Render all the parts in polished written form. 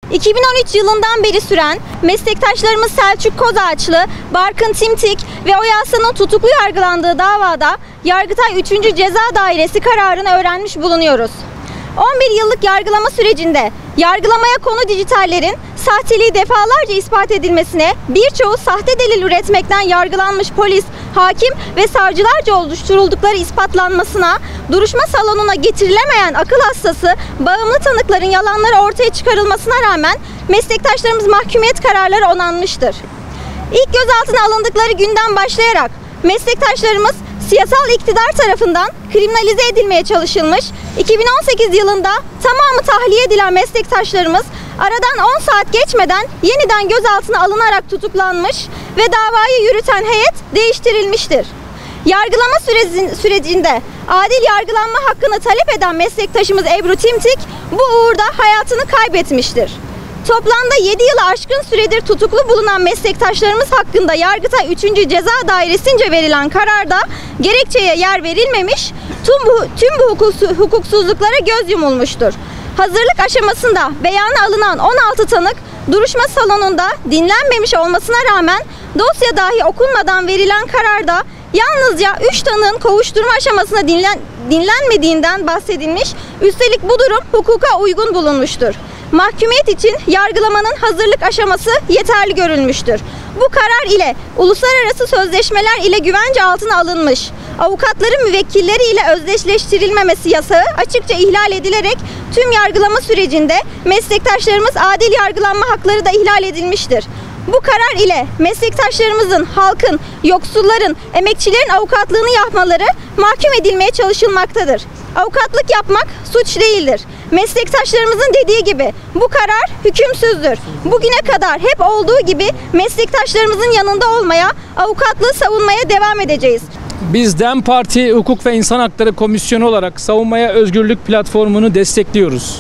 2013 yılından beri süren meslektaşlarımız Selçuk Kozağaçlı, Barkın Timtik ve Oyasa'nın tutuklu yargılandığı davada Yargıtay 3. Ceza Dairesi kararını öğrenmiş bulunuyoruz. 11 yıllık yargılama sürecinde yargılamaya konu dijitallerin sahteliği defalarca ispat edilmesine, birçoğu sahte delil üretmekten yargılanmış polis, hakim ve savcılarca oluşturuldukları ispatlanmasına, duruşma salonuna getirilemeyen akıl hastası, bağımlı tanıkların yalanları ortaya çıkarılmasına rağmen meslektaşlarımız mahkumiyet kararları onanmıştır. İlk gözaltına alındıkları günden başlayarak meslektaşlarımız siyasal iktidar tarafından kriminalize edilmeye çalışılmış, 2018 yılında tamamı tahliye edilen meslektaşlarımız aradan 10 saat geçmeden yeniden gözaltına alınarak tutuklanmış ve davayı yürüten heyet değiştirilmiştir. Yargılama sürecinde adil yargılanma hakkını talep eden meslektaşımız Ebru Timtik bu uğurda hayatını kaybetmiştir. Toplamda 7 yılı aşkın süredir tutuklu bulunan meslektaşlarımız hakkında Yargıtay 3. Ceza Dairesi'nce verilen kararda gerekçeye yer verilmemiş, tüm bu hukuksuzluklara göz yumulmuştur. Hazırlık aşamasında beyana alınan 16 tanık duruşma salonunda dinlenmemiş olmasına rağmen dosya dahi okunmadan verilen kararda yalnızca 3 tanığın kovuşturma aşamasında dinlenmediğinden bahsedilmiş, üstelik bu durum hukuka uygun bulunmuştur. Mahkumiyet için yargılamanın hazırlık aşaması yeterli görülmüştür. Bu karar ile uluslararası sözleşmeler ile güvence altına alınmış, avukatların müvekkilleri ile özdeşleştirilmemesi yasağı açıkça ihlal edilerek tüm yargılama sürecinde meslektaşlarımız adil yargılanma hakları da ihlal edilmiştir. Bu karar ile meslektaşlarımızın, halkın, yoksulların, emekçilerin avukatlığını yapmaları mahkum edilmeye çalışılmaktadır. Avukatlık yapmak suç değildir. Meslektaşlarımızın dediği gibi bu karar hükümsüzdür. Bugüne kadar hep olduğu gibi meslektaşlarımızın yanında olmaya, avukatlığı savunmaya devam edeceğiz. Biz DEM Parti Hukuk ve İnsan Hakları Komisyonu olarak Savunmaya Özgürlük platformunu destekliyoruz.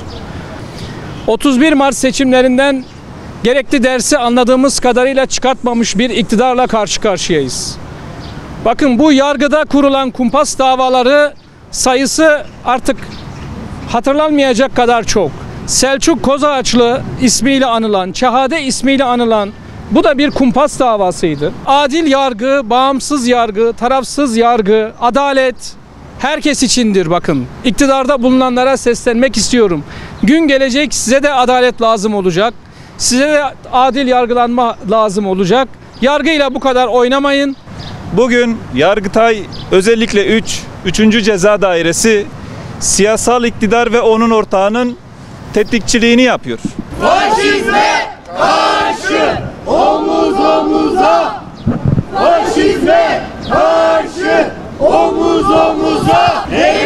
31 Mart seçimlerinden gerekli dersi anladığımız kadarıyla çıkartmamış bir iktidarla karşı karşıyayız. Bakın, bu yargıda kurulan kumpas davaları sayısı artık hatırlanmayacak kadar çok. Selçuk Kozağaçlı ismiyle anılan, Çehade ismiyle anılan, bu da bir kumpas davasıydı. Adil yargı, bağımsız yargı, tarafsız yargı, adalet herkes içindir bakın. İktidarda bulunanlara seslenmek istiyorum. Gün gelecek, size de adalet lazım olacak. Size de adil yargılanma lazım olacak. Yargıyla bu kadar oynamayın. Bugün Yargıtay özellikle 3. Ceza Dairesi siyasal iktidar ve onun ortağının tetikçiliğini yapıyor. Faşizme karşı omuz omuza, faşizme karşı omuz omuza.